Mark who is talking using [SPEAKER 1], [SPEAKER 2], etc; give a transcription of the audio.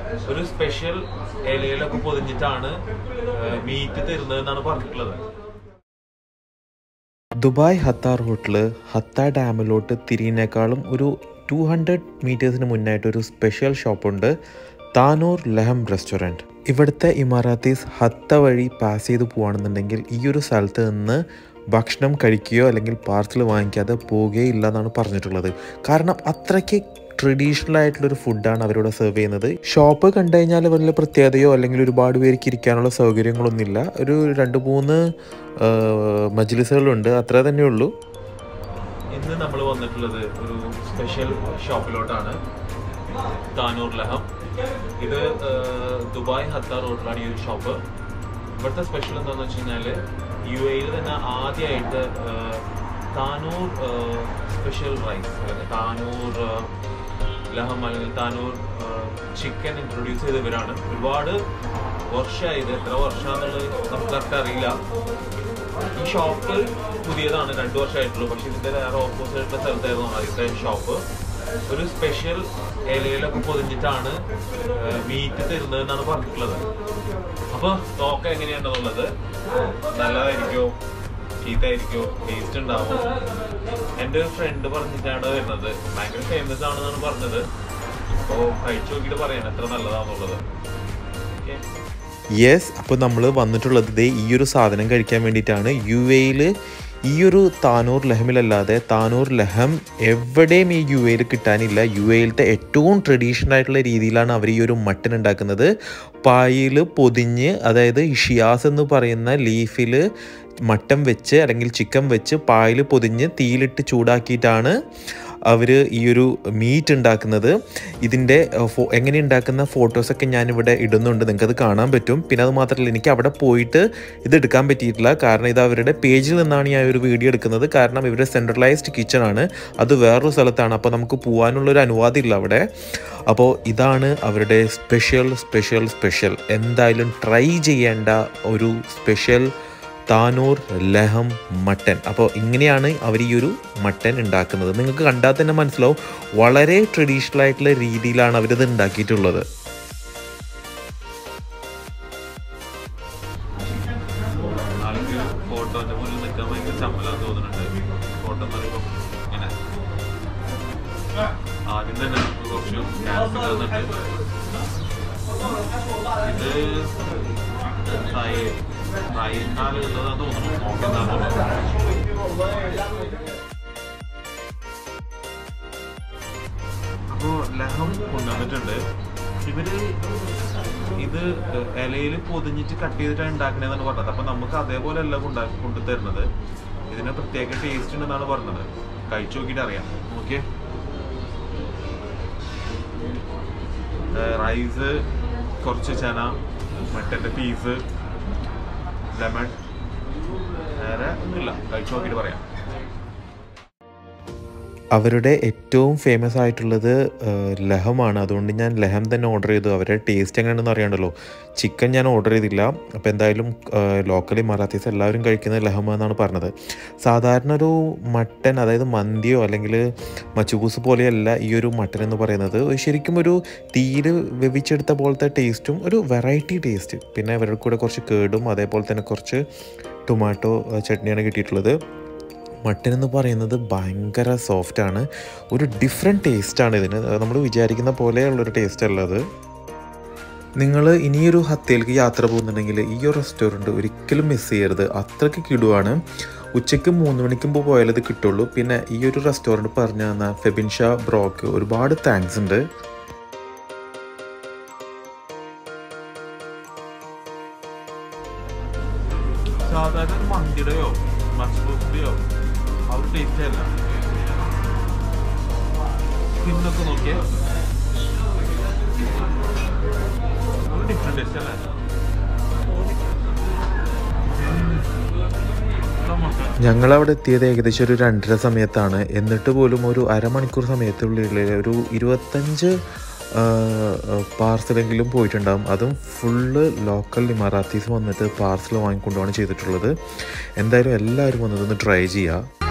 [SPEAKER 1] ഒരു special ഇലയിലൊക്കെ പൊതിഞ്ഞിട്ടാണ് meet തരുന്നതെന്നാണ് പറഞ്ഞിട്ടുള്ളത്.
[SPEAKER 2] Dubai ഹത്താർ hotel ഹത്ത ഡാമിലോട്ട് തിരിയുന്നേക്കാളും ഒരു 200 മീറ്റേഴ്സിന് മുന്നായിട്ട് ഒരു സ്പെഷ്യൽ ഷോപ്പുണ്ട്, താനൂർ ലഹം റെസ്റ്റോറൻറ്റ്. ഇവിടുത്തെ ഇമാറാത്തീസ് ഹത്ത വഴി പാസ് ചെയ്ത് പോവുകയാണെന്നുണ്ടെങ്കിൽ ഈ ഒരു സ്ഥലത്ത് നിന്ന് ഭക്ഷണം കഴിക്കുകയോ അല്ലെങ്കിൽ പാർസൽ വാങ്ങിക്കാതെ പോവുകയില്ല എന്നാണ് പറഞ്ഞിട്ടുള്ളത്. കാരണം അത്രയ്ക്ക് ട്രഡീഷണൽ ആയിട്ടുള്ളൊരു ഫുഡാണ് അവരോട് സെർവ് ചെയ്യുന്നത്. ഷോപ്പ് കണ്ടു കഴിഞ്ഞാൽ വലിയ പ്രത്യേകതയോ അല്ലെങ്കിൽ ഒരുപാട് പേർക്ക് ഇരിക്കാനുള്ള സൗകര്യങ്ങളൊന്നുമില്ല. ഒരു 2-3 മജ്ലിസുകളുണ്ട്, അത്ര തന്നെ ഉള്ളൂ.
[SPEAKER 1] ഇന്ന് നമ്മൾ വന്നിട്ടുള്ളത് ഒരു സ്പെഷ്യൽ ഷോപ്പിലോട്ടാണ്, താനൂർ ലഹം. ഇത് ദുബായ് ഹത്താർ റോഡിലാണ് ഈ ഒരു ഷോപ്പ്. ഇവിടുത്തെ സ്പെഷ്യൽ എന്താണെന്ന് വെച്ച് കഴിഞ്ഞാൽ UAE തന്നെ ആദ്യമായിട്ട് താനൂർ സ്പെഷ്യൽ റൈസ് അല്ലെങ്കിൽ താനൂർ ലഹം അല്ലെങ്കിൽ താനൂർ ചിക്കൻ ഇൻട്രൊഡ്യൂസ് ചെയ്തവരാണ്. ഒരുപാട് വർഷമായി, ഇത് എത്ര വർഷമാണെന്നുള്ളത് നമുക്ക് കറക്റ്റ് അറിയില്ല. ഈ ഷോപ്പ് പുതിയതാണ്, 2 വർഷമായിട്ടുള്ളൂ. പക്ഷെ ഇതിൻ്റെ വേറെ ഓപ്പോസിറ്റ് സ്ഥലത്തായിരുന്നു ആദ്യത്തെ ഷോപ്പ്. ഒരു സ്പെഷ്യൽ ഇലയിലൊക്കെ പൊതിഞ്ഞിട്ടാണ് മീറ്റ് തരുന്നതെന്നാണ് പറഞ്ഞിട്ടുള്ളത്. അപ്പോൾ നോക്കാം എങ്ങനെയാണെന്നുള്ളത്. നല്ലതായിരിക്കോ ചീത്തായിരിക്കോ, ടേസ്റ്റ് ഉണ്ടാവും. എൻ്റെ ഒരു ഫ്രണ്ട് പറഞ്ഞിട്ടാണ് വരുന്നത്, ഭയങ്കര ഫേമസ് ആണെന്നാണ് പറഞ്ഞത്. അപ്പോൾ കഴിച്ചു നോക്കിയിട്ട് പറയാൻ എത്ര നല്ലതാണെന്നുള്ളത്.
[SPEAKER 2] യെസ്, അപ്പോൾ നമ്മൾ വന്നിട്ടുള്ളത് ഈ ഒരു സാധനം കഴിക്കാൻ വേണ്ടിയിട്ടാണ്. UAEയിൽ ഈ ഒരു താനൂർ ലഹമിലല്ലാതെ താനൂർ ലഹം എവിടെയും ഈ UAEയിൽ കിട്ടാനില്ല. UAEയിലത്തെ ഏറ്റവും ട്രഡീഷണൽ ആയിട്ടുള്ള രീതിയിലാണ് അവർ ഈ ഒരു മട്ടൻ ഉണ്ടാക്കുന്നത്. പായിൽ പൊതിഞ്ഞ്, അതായത് ഷിയാസ് എന്ന് പറയുന്ന ലീഫിൽ മട്ടൻ വെച്ച് അല്ലെങ്കിൽ ചിക്കൻ വെച്ച് പായിൽ പൊതിഞ്ഞ് തീയിലിട്ട് ചൂടാക്കിയിട്ടാണ് അവർ ഈ ഒരു മീറ്റ് ഉണ്ടാക്കുന്നത്. ഇതിൻ്റെ എങ്ങനെ ഉണ്ടാക്കുന്ന ഫോട്ടോസൊക്കെ ഞാനിവിടെ ഇടുന്നുണ്ട്, നിങ്ങൾക്കത് കാണാൻ പറ്റും. പിന്നെ അത് മാത്രമല്ല, എനിക്ക് അവിടെ പോയിട്ട് ഇത് എടുക്കാൻ പറ്റിയിട്ടില്ല. കാരണം ഇത് അവരുടെ പേജിൽ നിന്നാണ് ഞാൻ ഒരു വീഡിയോ എടുക്കുന്നത്. കാരണം ഇവരുടെ സെൻട്രലൈസ്ഡ് കിച്ചണാണ്, അത് വേറൊരു സ്ഥലത്താണ്. അപ്പോൾ നമുക്ക് പോകാനുള്ളൊരു അനുവാദം ഇല്ല അവിടെ. അപ്പോൾ ഇതാണ് അവരുടെ സ്പെഷ്യൽ എന്തായാലും ട്രൈ ചെയ്യേണ്ട ഒരു സ്പെഷ്യൽ താനൂർ ലഹം മട്ടൻ. അപ്പോൾ ഇങ്ങനെയാണ് അവർ ഈ ഒരു മട്ടൻ ഉണ്ടാക്കുന്നത്. നിങ്ങൾക്ക് കണ്ടാൽ തന്നെ മനസ്സിലാവും, വളരെ ട്രഡീഷണൽ ആയിട്ടുള്ള രീതിയിലാണ് അവരിത് ഉണ്ടാക്കിയിട്ടുള്ളത്.
[SPEAKER 1] ഫോട്ടോന്റെ മുന്നിൽ നിൽക്കാൻ ഭയങ്കര ചമ്മലാന്ന് തോന്നുന്നുണ്ട്. ഫോട്ടോ എന്ന് പറയുമ്പോൾ ഇങ്ങനെ ആദ്യം തന്നെ കുറച്ച് ക്യാൻസൽ തന്നിട്ട് ഇത് ഉള്ളതാന്ന് തോന്നുന്നു. നോക്കുന്നതാണുള്ളത്. അപ്പോൾ ലഹം കൊണ്ടുവന്നിട്ടുണ്ട്. ഇവര് ഇത് ഇലയിൽ പൊതിഞ്ഞിട്ട് കട്ട് ചെയ്തിട്ടാണ് ഉണ്ടാക്കണേന്നാണ് പറഞ്ഞത്. അപ്പൊ നമുക്ക് അതേപോലെ അല്ല കൊണ്ടു തരുന്നത്. ഇതിന് പ്രത്യേക ടേസ്റ്റ് ഉണ്ടെന്നാണ് പറഞ്ഞത്. കഴിച്ചു നോക്കിയിട്ട് അറിയാം. ഓക്കെ, റൈസ്, കുറച്ച് ചന, മട്ടൻ്റെ പീസ്, ലെമൺ, വേറെ ഒന്നുമില്ല. കഴിച്ചു നോക്കിയിട്ട് പറയാം.
[SPEAKER 2] അവരുടെ ഏറ്റവും ഫേമസ് ആയിട്ടുള്ളത് ലഹമാണ്. അതുകൊണ്ട് ഞാൻ ലഹം തന്നെ ഓർഡർ ചെയ്തു. അവരുടെ ടേസ്റ്റ് എങ്ങനെയാണെന്ന് അറിയണ്ടല്ലോ. ചിക്കൻ ഞാൻ ഓർഡർ ചെയ്തില്ല. അപ്പോൾ എന്തായാലും ലോക്കലി മറാത്തീസ് എല്ലാവരും കഴിക്കുന്നത് ലഹം എന്നാണ് പറഞ്ഞത്. സാധാരണ ഒരു മട്ടൻ, അതായത് മന്തിയോ അല്ലെങ്കിൽ മച്ചുബൂസ് പോലെയല്ല ഈ ഒരു മട്ടൻ എന്ന് പറയുന്നത്. ശരിക്കും ഒരു തീയിൽ വെവിച്ചെടുത്ത പോലത്തെ ടേസ്റ്റും ഒരു വെറൈറ്റി ടേസ്റ്റ്. പിന്നെ അവരുടെ കൂടെ കുറച്ച് കേടും അതേപോലെ തന്നെ കുറച്ച് ടൊമാറ്റോ ചട്നിയാണ് കിട്ടിയിട്ടുള്ളത്. മട്ടൻ എന്ന് പറയുന്നത് ഭയങ്കര സോഫ്റ്റാണ്, ഒരു ഡിഫറെൻറ്റ് ടേസ്റ്റാണ് ഇതിന്. നമ്മൾ വിചാരിക്കുന്ന പോലെയുള്ളൊരു ടേസ്റ്റ് അല്ലത്. നിങ്ങൾ ഇനിയൊരു ഹത്തയിലേക്ക് യാത്ര പോകുന്നുണ്ടെങ്കിൽ ഈ ഒരു റെസ്റ്റോറൻറ്റ് ഒരിക്കലും മിസ് ചെയ്യരുത്. അത്രയ്ക്ക് കിടുവാണ്. ഉച്ചയ്ക്ക് 3 മണിക്ക് മുമ്പ് പോയാൽ ഇത് കിട്ടുള്ളൂ. പിന്നെ ഈ ഒരു റെസ്റ്റോറൻറ്റ് പറഞ്ഞു തന്ന ഫെബിൻ ഷാ ബ്രോക്ക് ഒരുപാട് താങ്ക്സ് ഉണ്ട്.
[SPEAKER 1] സാധാരണ മന്തിയുടെയോ മസ്ബൂസിന്റെയോ ആ ഒരു ടേസ്റ്റ് അല്ല. സ്കിന്നൊക്കെ നോക്കിയാൽ ഒരു ഡിഫറെന്റ് ടേസ്റ്റ് അല്ലേ.
[SPEAKER 2] ഞങ്ങളവിടെ എത്തിയത് ഏകദേശം ഒരു 2:30 സമയത്താണ്. എന്നിട്ട് പോലും ഒരു അരമണിക്കൂർ സമയത്തുള്ളിൽ ഒരു 25 പാർസലെങ്കിലും പോയിട്ടുണ്ടാകും. അതും ഫുള്ള് ലോക്കൽ ഇമാറാത്തീസ് വന്നിട്ട് പാർസൽ വാങ്ങിക്കൊണ്ടുപോവാണ് ചെയ്തിട്ടുള്ളത്. എന്തായാലും എല്ലാവരും വന്നതൊന്ന് ട്രൈ ചെയ്യുക.